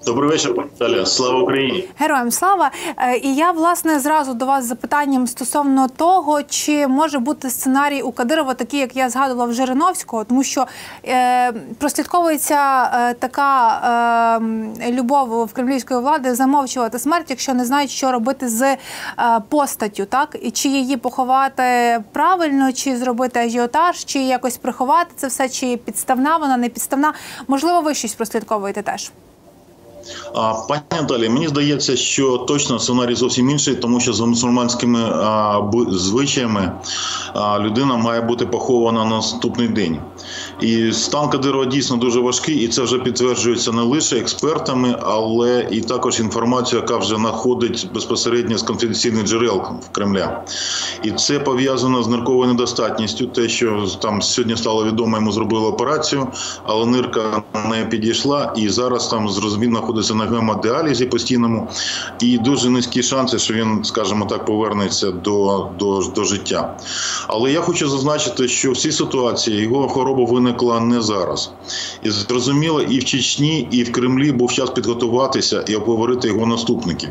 Добрий вечір, пані Наталя. Слава Україні! Героям слава! І я, власне, зразу до вас з запитанням стосовно того, чи може бути сценарій у Кадирова такий, як я згадувала в Жириновського, тому що прослідковується така любов в кремлівської влади замовчувати смерть, якщо не знають, що робити з постаттю, так? І чи її поховати правильно, чи зробити ажіотаж, чи якось приховати це все, чи підставна вона, не підставна. Можливо, ви щось прослідковуєте теж? Пані Наталі, мені здається, що точно сценарій зовсім інший, тому що за мусульманськими звичаями людина має бути похована на наступний день. І стан Кадирова дійсно дуже важкий, і це вже підтверджується не лише експертами, але і також інформацією, яка вже надходить безпосередньо з конфіденційних джерел в Кремля. І це пов'язано з нирковою недостатністю, те, що там сьогодні стало відомо, йому зробили операцію, але нирка не підійшла, і зараз там він знаходиться на гемодіалізі постійному, і дуже низькі шанси, що він, скажімо так, повернеться до життя. Але я хочу зазначити, що в цій ситуації його хвороба виникла не зараз. І зрозуміло, і в Чечні, і в Кремлі був час підготуватися і обговорити його наступників.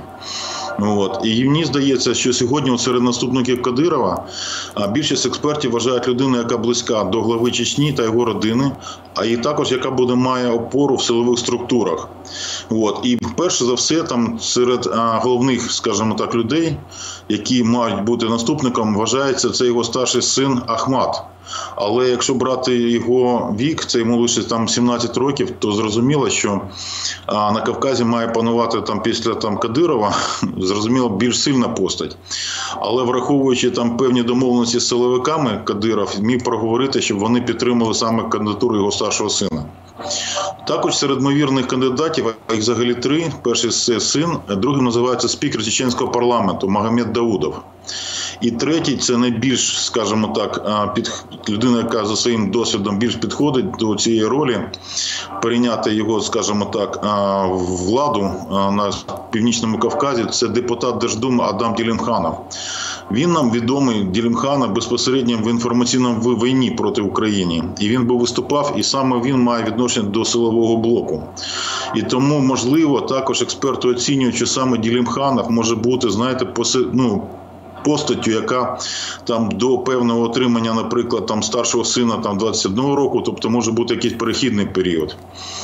І мені здається, що сьогодні серед наступників Кадирова більшість експертів вважають людину, яка близька до глави Чечні та його родини, а і також яка має опору в силових структурах. І перше за все там серед головних, скажімо так, людей, які мають бути наступником, вважається це його старший син Ахмат. Але якщо брати його вік, це йому лише там 17 років, то зрозуміло, що на Кавказі має панувати там після Кадирова, зрозуміло, більш сильна постать. Але враховуючи там певні домовленості з силовиками, Кадиров міг проговорити, щоб вони підтримали саме кандидатуру його старшого сина. Також серед ймовірних кандидатів, їх взагалі три. Перший – це син, другий називається спікер чеченського парламенту Магомед Даудов. І третій – це найбільш, скажімо так, людина, яка за своїм досвідом більш підходить до цієї ролі, перейняти його, скажімо так, владу на Північному Кавказі – це депутат Держдуми Адам Ділімханов. Він нам відомий, Ділімханов, безпосередньо в інформаційному війні проти України. І він виступав, і саме він має відношення до силового блоку. І тому, можливо, також експерти оцінюють, що саме Ділімханов може бути, знаєте, постаттю, яка там до певного отримання, наприклад, там старшого сина там 21 року, тобто може бути якийсь перехідний період.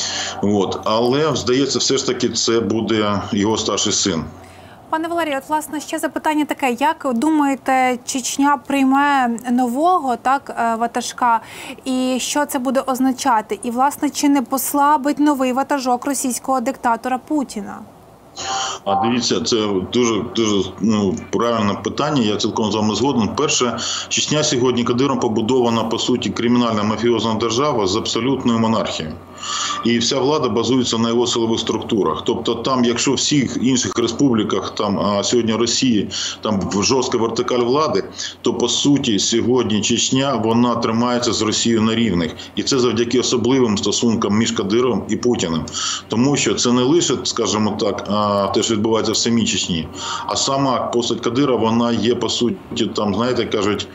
Але, здається, все ж таки це буде його старший син. Пане Валерію, власне, ще запитання таке. Як думаєте, Чечня прийме нового ватажка? І що це буде означати? І, власне, чи не послабить новий ватажок російського диктатора Путіна? Дивіться, це дуже правильне питання, я цілком з вами згоден. Перше, Чечня сьогодні Кадиром побудована, по суті, кримінальна мафіозна держава з абсолютною монархією. І вся влада базується на його силових структурах. Тобто там, якщо в всіх інших республіках, сьогодні Росії, там жорстка вертикаль влади, то по суті сьогодні Чечня, вона тримається з Росією на рівних. І це завдяки особливим стосункам між Кадировим і Путіним. Тому що це не лише, скажімо так, те, що відбувається в самій Чечні, а сама постать Кадирова, вона є, по суті, там, знаєте, кажуть,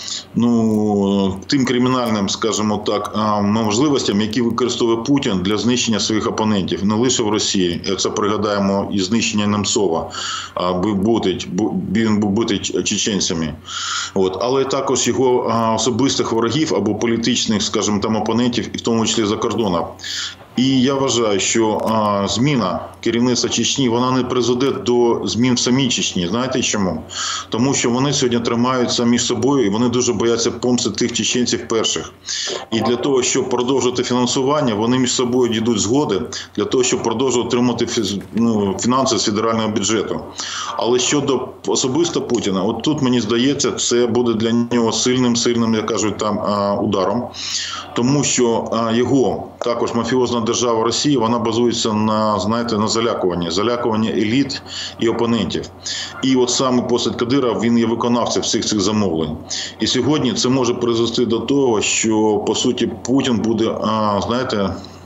тим кримінальним, скажімо так, можливостям, які використовує Путін для знищення своїх опонентів, не лише в Росії. Як це пригадаємо, і знищення Немцова, він був битий чеченцями. Але також його особистих ворогів або політичних, скажімо, там опонентів, і в тому числі за кордоном. І я вважаю, що зміна керівництва Чечні, вона не призведе до змін в самій Чечні. Знаєте чому? Тому що вони сьогодні тримаються між собою і вони дуже бояться помсти тих чеченців перших. І для того, щоб продовжувати фінансування, вони між собою дійдуть згоди для того, щоб продовжувати отримати фінанси з федерального бюджету. Але щодо особисто Путіна, от тут, мені здається, це буде для нього сильним, як кажуть, там ударом. Тому що його також мафіозна держава Росії, вона базується на, знаєте, на залякуванні еліт і опонентів. І от саме постать Кадирова, він є виконавцем всіх цих замовлень. І сьогодні це може призвести до того, що, по суті, Путін буде, знаєте,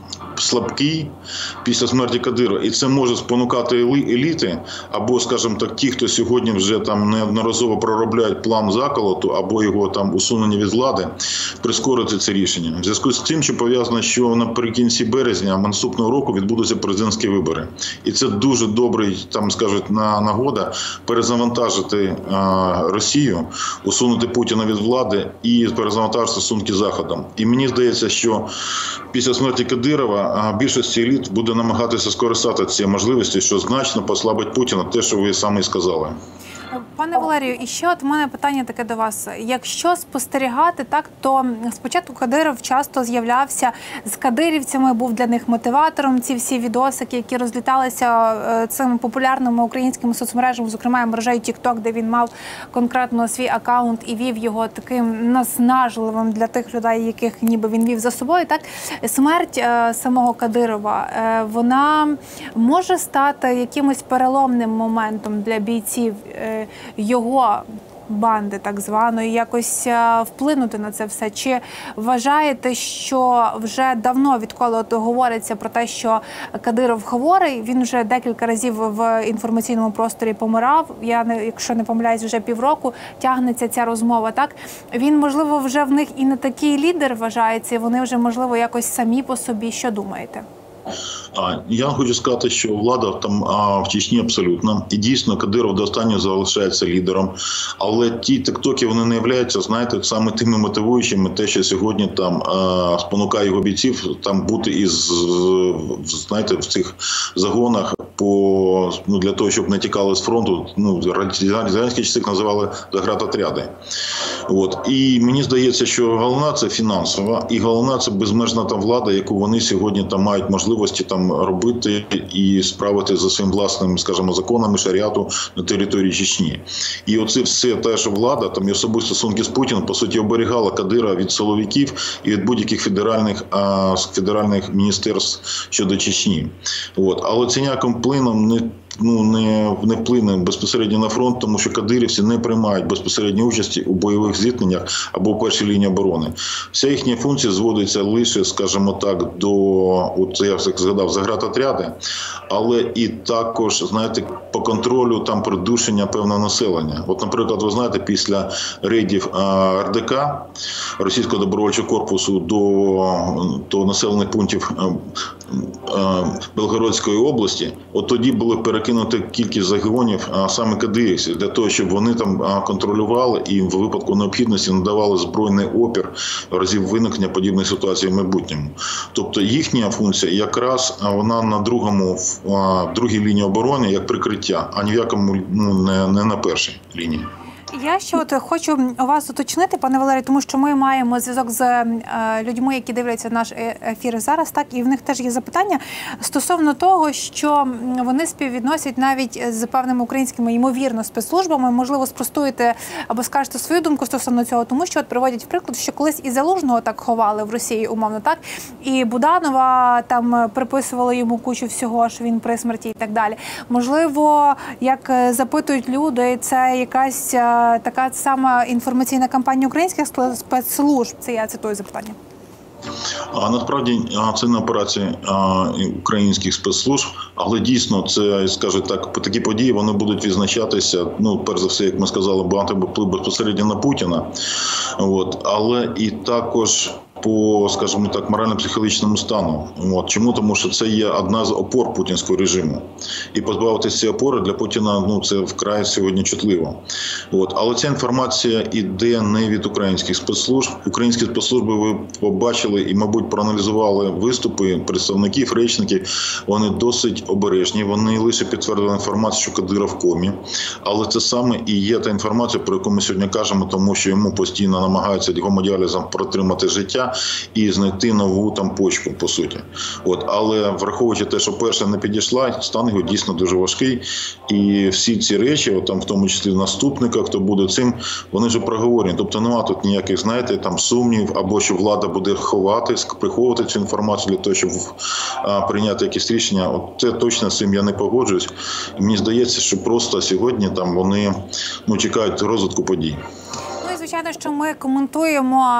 слабкий після смерті Кадирова. І це може спонукати еліти, або, скажімо так, ті, хто сьогодні вже там неодноразово проробляють план заколоту, або його там усунення від влади, прискорити це рішення. В зв'язку з тим, що пов'язано, що наприкінці березня наступного року відбудуться президентські вибори. І це дуже добрий, там скажуть, нагода перезавантажити Росію, усунути Путіна від влади і перезавантажити стосунки з Заходом. І мені здається, що після смерті Кадирова більшість еліт буде намагатися скористатися цією можливістю, що значно послабить Путіна, те, що ви самі сказали. Пане Валерію, і ще от в мене питання таке до вас. Якщо спостерігати, так, то спочатку Кадиров часто з'являвся з кадирівцями, був для них мотиватором. Ці всі відосики, які розліталися цими популярними українськими соцмережами, зокрема мережею TikTok, де він мав конкретно свій акаунт і вів його таким наснажливим для тих людей, яких ніби він вів за собою. Так, смерть самого Кадирова, вона може стати якимось переломним моментом для бійців його банди, так званої, якось вплинути на це все? Чи вважаєте, що вже давно, відколи от говориться про те, що Кадиров хворий, він вже декілька разів в інформаційному просторі помирав, якщо не помиляюсь, вже півроку тягнеться ця розмова, так? Він, можливо, вже в них і не такий лідер вважається, і вони вже, можливо, якось самі по собі. Що думаєте? Я хочу сказати, що влада там в Чечні абсолютно. І дійсно Кадиров до останнього залишається лідером. Але ті тіктоки, вони не являються, знаєте, саме тими мотивуючими, те, що сьогодні там спонукає його бійців там бути знаєте, в цих загонах для того, щоб не тікали з фронту. Радянські часи називали заградотряди. І мені здається, що головна це фінансова, і головна це безмежна там влада, яку вони сьогодні там мають можливості там робити і справити за своїм власним, скажімо, законами шаріату на території Чечні. І оце все те, що влада, там і особисті стосунки з Путіним, по суті, оберігала Кадира від силовиків і від будь-яких федеральних міністерств щодо Чечні. Але це ніяким плином не вплине безпосередньо на фронт, тому що кадирівці не приймають безпосередньої участі у бойових зіткненнях або у першій лінії оборони. Вся їхня функція зводиться лише, скажімо так, до, я як згадав, заградотряди, але і також, знаєте, по контролю там придушення певного населення. Наприклад, ви знаєте, після рейдів РДК, Російського добровольчого корпусу, до населених пунктів Белгородської області, тоді були перекинуті кількість загонів саме кадирівців, для того, щоб вони там контролювали і в випадку необхідності надавали збройний опір в разі виникнення подібної ситуації в майбутньому. Тобто їхня функція якраз вона на другій лінії оборони як прикриття, а ні в якому не на першій лінії. Я ще хочу у вас уточнити, пане Валерію, тому що ми маємо зв'язок з людьми, які дивляться наш ефір зараз, так, і в них теж є запитання стосовно того, що вони співвідносять навіть з певними українськими, ймовірно, спецслужбами. Можливо, спростуєте або скажете свою думку стосовно цього, тому що приводять в приклад, що колись і Залужного так ховали в Росії, умовно, так, і Буданова там приписували йому кучу всього, що він при смерті і так далі. Можливо, як запитують люди, це якась така сама інформаційна кампанія українських спецслужб? Це я цитую запитання. Насправді це не операції українських спецслужб, але дійсно це, скажу так, такі події вони будуть відзначатися, перш за все, як ми сказали, багато вплив безпосередньо на Путіна, але і також по, скажімо так, морально-психологічному стану. Чому? Тому що це є одна з опор путінського режиму. І позбавитися цієї опори для Путіна, це вкрай сьогодні чутливо. Але ця інформація йде не від українських спецслужб. Українські спецслужби ви побачили і, мабуть, проаналізували виступи представників, речників. Вони досить обережні. Вони лише підтвердили інформацію, що Кадиров в комі. Але це саме і є та інформація, про яку ми сьогодні кажемо, тому що йому постійно намагаються гемодіалізом протримати життя і знайти нову там почку, по суті. Але враховуючи те, що перша не підійшла, стан його дійсно дуже важкий. І всі ці речі, там, в тому числі наступника, хто буде цим, вони вже проговорені. Тобто немає тут ніяких, знаєте, там сумнів, або що влада буде приховувати цю інформацію для того, щоб прийняти якісь рішення. Це точно з цим я не погоджуюсь. І мені здається, що просто сьогодні там вони чекають розвитку подій. звичайно, що ми коментуємо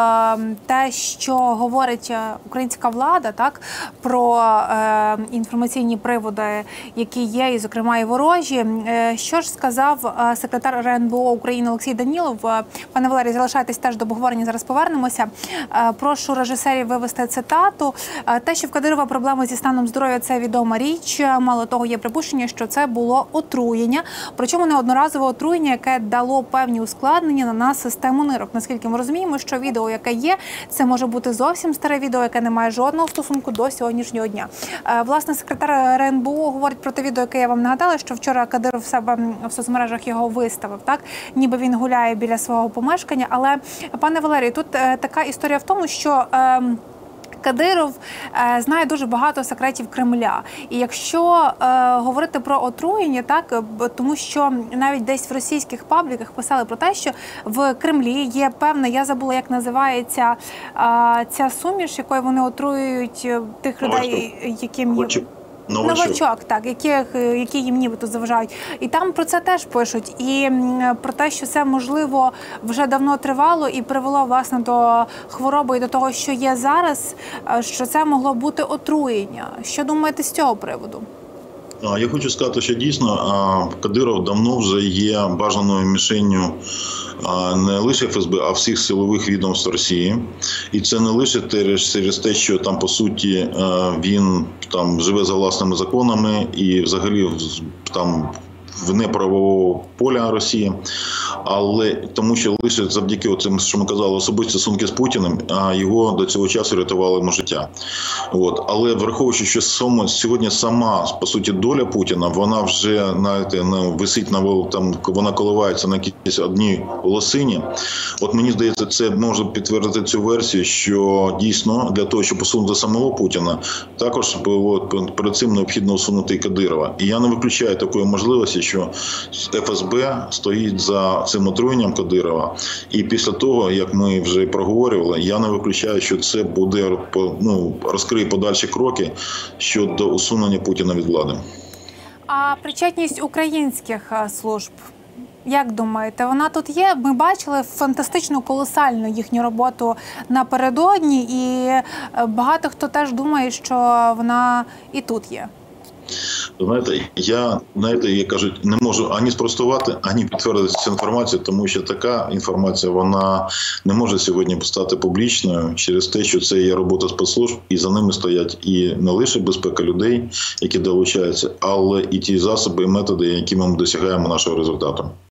те, що говорить українська влада, так, про інформаційні приводи, які є, і, зокрема, і ворожі. Що ж сказав секретар РНБО України Олексій Данілов? Пане Валерій, залишайтесь теж до обговорення, зараз повернемося. Прошу режисерів вивести цитату. Те, що в Кадирова проблеми зі станом здоров'я – це відома річ. Мало того, є припущення, що це було отруєння. Причому неодноразове отруєння, яке дало певні ускладнення на систему нирок. Наскільки ми розуміємо, що відео, яке є, це може бути зовсім старе відео, яке не має жодного стосунку до сьогоднішнього дня. Власне, секретар РНБО говорить про те відео, яке я вам нагадала, що вчора Кадиров в себе в соцмережах його виставив, так? Ніби він гуляє біля свого помешкання. Але, пане Валерію, тут така історія в тому, що Кадиров знає дуже багато секретів Кремля. І якщо говорити про отруєння, так, тому що навіть десь в російських пабліках писали про те, що в Кремлі є певна, я забула, як називається ця суміш, якою вони отруюють тих людей, яким є... Новачок, так, які їм нібито заважають. І там про це теж пишуть. І про те, що це, можливо, вже давно тривало і привело, власне, до хвороби і до того, що є зараз, що це могло бути отруєння. Що думаєте з цього приводу? Я хочу сказати, що дійсно Кадиров давно вже є бажаною мішенню не лише ФСБ, а всіх силових відомств Росії. І це не лише через те, що там, по суті, він там живе за власними законами і взагалі там вне правового поля Росії, але тому що лише завдяки цим, що ми казали, особисті стосунки з Путіним, його до цього часу рятували йому життя. Але враховуючи, що сьогодні сама, по суті, доля Путіна, вона вже, знаєте, висить вона коливається на якійсь одній волосині. Мені здається, це може підтвердити цю версію, що дійсно для того, щоб усунути самого Путіна, також перед цим необхідно усунути і Кадирова. І я не виключаю такої можливості, що ФСБ стоїть за цим отруєнням Кадирова. І після того, як ми вже проговорювали, я не виключаю, що це буде, розкриє подальші кроки щодо усунення Путіна від влади. А причетність українських служб, як думаєте, вона тут є? Ми бачили фантастичну, колосальну їхню роботу напередодні, і багато хто теж думає, що вона і тут є. Я кажуть, не можу ані спростувати, ані підтвердити цю інформацію, тому що така інформація, вона не може сьогодні стати публічною через те, що це є робота спецслужб, і за ними стоять і не лише безпека людей, які долучаються, але і ті засоби і методи, якими ми досягаємо нашого результату.